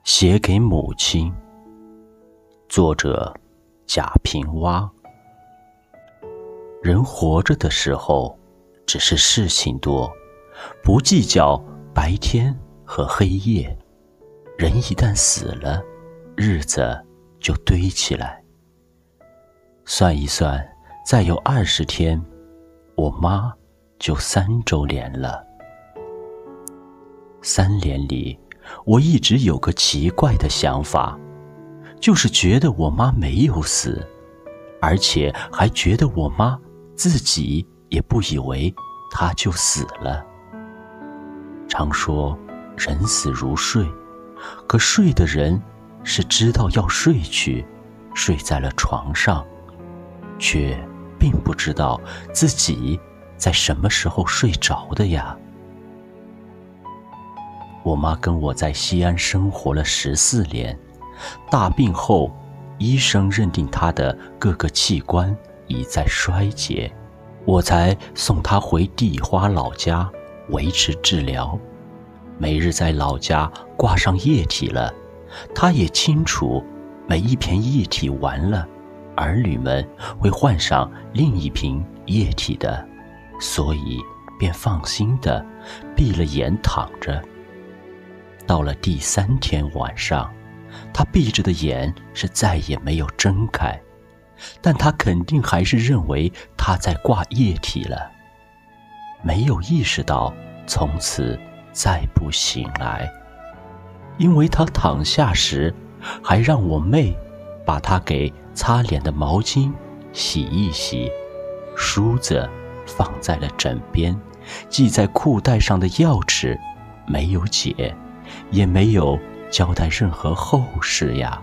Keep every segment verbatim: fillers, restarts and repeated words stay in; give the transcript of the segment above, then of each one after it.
写给母亲，作者贾平凹。人活着的时候，只是事情多，不计较白天和黑夜。人一旦死了，日子就堆起来。算一算，再有二十天，我妈就三周年了。三年里，我一直有个奇怪的想法，就是觉得我妈没有死，而且还觉得我妈自己也不以为她就死了。常说人死如睡，可睡的人是知道要睡去，睡在了床上，却并不知道自己在什么时候睡着的呀。我妈跟我在西安生活了十四年，大病后，医生认定她的各个器官已在衰竭，我才送她回地花老家维持治疗。每日在老家挂上液体了，她也清楚，每一瓶液体完了，儿女们会换上另一瓶液体的，所以便放心地闭了眼躺着。到了第三天晚上，他闭着的眼是再也没有睁开，但他肯定还是认为他在挂液体了，没有意识到从此再不醒来。因为他躺下时，还让我妹把他给擦脸的毛巾洗一洗，梳子放在了枕边，系在裤带上的钥匙没有解，也没有交代任何后事呀。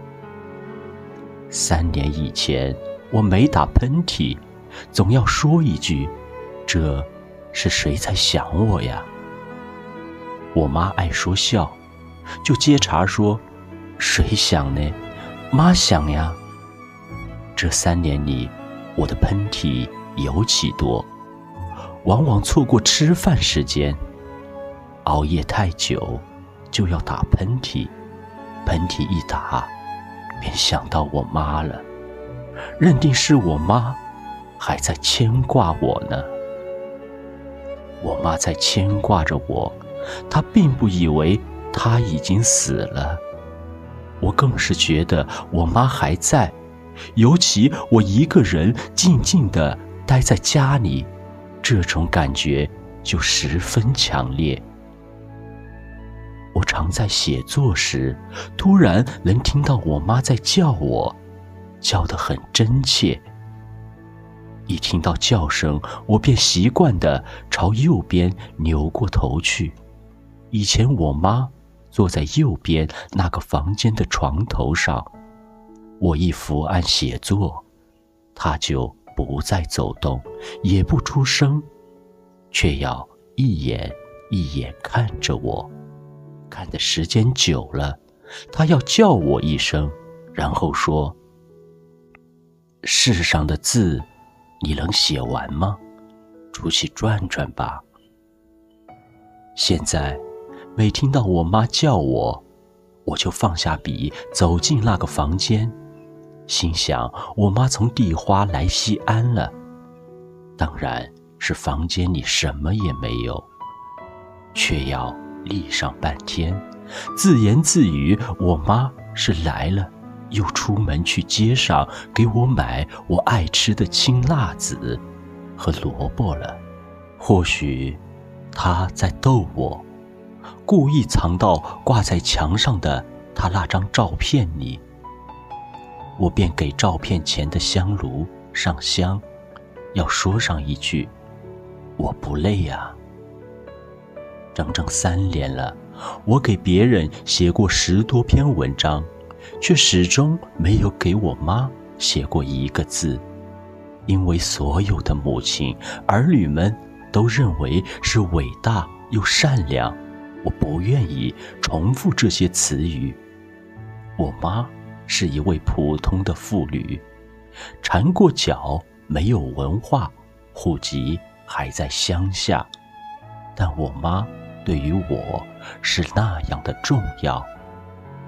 三年以前，我每打喷嚏，总要说一句：“这是谁在想我呀？”我妈爱说笑，就接茬说：“谁想呢？妈想呀。”这三年里，我的喷嚏尤其多，往往错过吃饭时间，熬夜太久就要打喷嚏，喷嚏一打，便想到我妈了，认定是我妈还在牵挂我呢。我妈在牵挂着我，她并不以为她已经死了，我更是觉得我妈还在，尤其我一个人静静地待在家里，这种感觉就十分强烈。我常在写作时，突然能听到我妈在叫我，叫得很真切。一听到叫声，我便习惯地朝右边扭过头去。以前我妈坐在右边那个房间的床头上，我一伏案写作，她就不再走动，也不出声，却要一眼一眼看着我。看的时间久了，他要叫我一声，然后说：“世上的字你能写完吗？出去转转吧。”现在每听到我妈叫我，我就放下笔走进那个房间，心想我妈从地花来西安了，当然是房间里什么也没有，却要立上半天，自言自语我妈是来了，又出门去街上给我买我爱吃的青辣子和萝卜了。或许她在逗我，故意藏到挂在墙上的她那张照片里。我便给照片前的香炉上香，要说上一句：“我不累啊。”整整三年了，我给别人写过十多篇文章，却始终没有给我妈写过一个字。因为所有的母亲，儿女们都认为是伟大又善良，我不愿意重复这些词语。我妈是一位普通的妇女，缠过脚，没有文化，户籍还在乡下，但我妈对于我是那样的重要。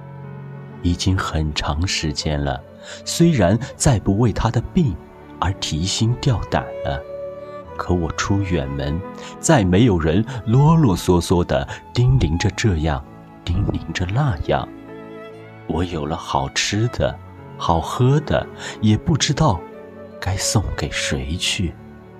已经很长时间了，虽然再不为他的病而提心吊胆了，可我出远门，再没有人啰啰嗦嗦地叮咛着这样，叮咛着那样。我有了好吃的，好喝的，也不知道该送给谁去。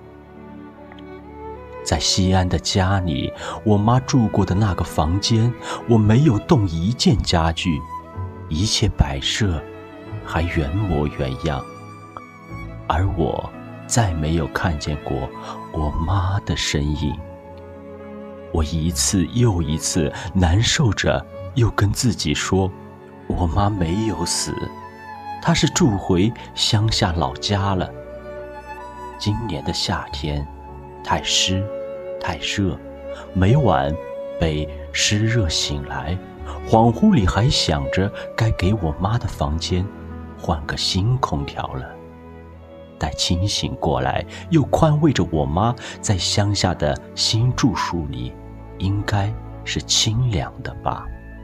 在西安的家里，我妈住过的那个房间，我没有动一件家具，一切摆设还原模原样，而我再没有看见过我妈的身影。我一次又一次难受着，又跟自己说，我妈没有死，她是住回乡下老家了。今年的夏天太湿太热，每晚被湿热醒来，恍惚里还想着该给我妈的房间换个新空调了。待清醒过来，又宽慰着我妈在乡下的新住处里应该是清凉的吧。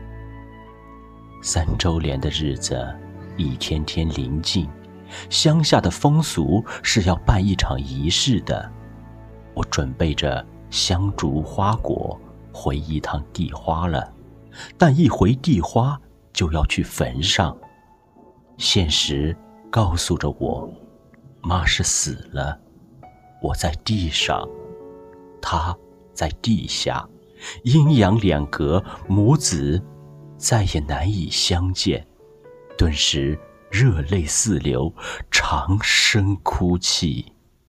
三周年的日子一天天临近，乡下的风俗是要办一场仪式的。我准备着香烛花果回一趟地花了，但一回地花就要去坟上。现实告诉着我，妈是死了，我在地上，她在地下，阴阳两隔，母子再也难以相见，顿时热泪四流，长声哭泣。